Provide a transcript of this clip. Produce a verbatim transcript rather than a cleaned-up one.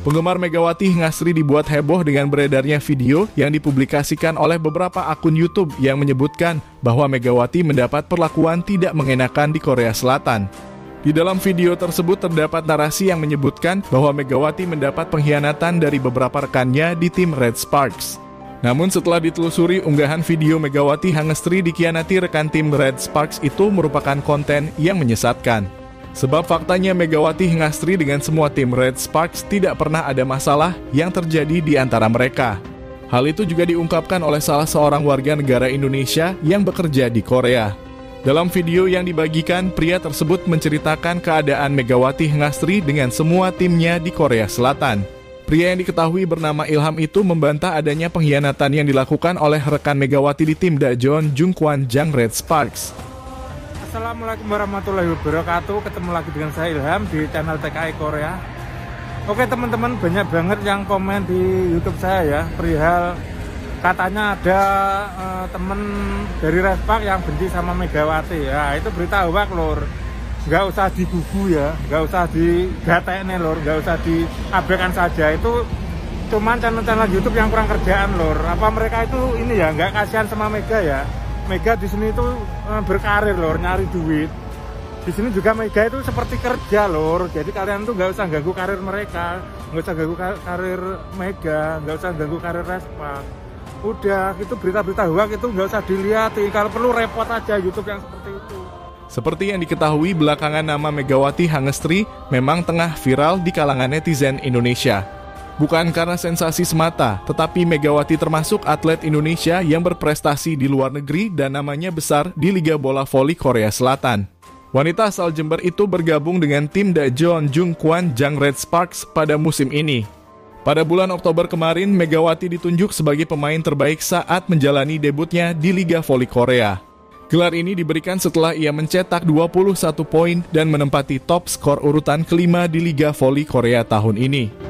Penggemar Megawati Ngasri dibuat heboh dengan beredarnya video yang dipublikasikan oleh beberapa akun YouTube yang menyebutkan bahwa Megawati mendapat perlakuan tidak mengenakan di Korea Selatan. Di dalam video tersebut terdapat narasi yang menyebutkan bahwa Megawati mendapat pengkhianatan dari beberapa rekannya di tim Red Sparks. Namun setelah ditelusuri, unggahan video Megawati Hangestri dikhianati rekan tim Red Sparks itu merupakan konten yang menyesatkan. Sebab faktanya Megawati Hangestri dengan semua tim Red Sparks tidak pernah ada masalah yang terjadi di antara mereka. Hal itu juga diungkapkan oleh salah seorang warga negara Indonesia yang bekerja di Korea. Dalam video yang dibagikan, pria tersebut menceritakan keadaan Megawati Hangestri dengan semua timnya di Korea Selatan. Pria yang diketahui bernama Ilham itu membantah adanya pengkhianatan yang dilakukan oleh rekan Megawati di tim Daejeon Jungkwan Jang Red Sparks. Assalamualaikum warahmatullahi wabarakatuh. Ketemu lagi dengan saya Ilham di channel T K I Korea. Oke teman-teman, banyak banget yang komen di YouTube saya ya perihal katanya ada uh, temen dari Red Sparks yang benci sama Megawati ya. Itu berita hoax lor, nggak usah digugu ya, nggak usah digatekne lor, nggak usah diabaikan saja. Itu cuman channel-channel YouTube yang kurang kerjaan lor. Apa mereka itu ini ya nggak kasihan sama Mega ya? Mega di sini itu berkarir lor, nyari duit. Di sini juga Mega itu seperti kerja lor. Jadi kalian tuh nggak usah ganggu karir mereka, nggak usah ganggu karir Mega, nggak usah ganggu karir Red Sparks. Udah, itu berita-berita hoax itu nggak usah dilihat. Kalau perlu repot aja YouTube yang seperti itu. Seperti yang diketahui, belakangan nama Megawati Hangestri memang tengah viral di kalangan netizen Indonesia. Bukan karena sensasi semata, tetapi Megawati termasuk atlet Indonesia yang berprestasi di luar negeri dan namanya besar di Liga Bola Voli Korea Selatan. Wanita asal Jember itu bergabung dengan tim Daejeon Jungkwan Jang Red Sparks pada musim ini. Pada bulan Oktober kemarin, Megawati ditunjuk sebagai pemain terbaik saat menjalani debutnya di Liga Voli Korea. Gelar ini diberikan setelah ia mencetak dua puluh satu poin dan menempati top skor urutan kelima di Liga Voli Korea tahun ini.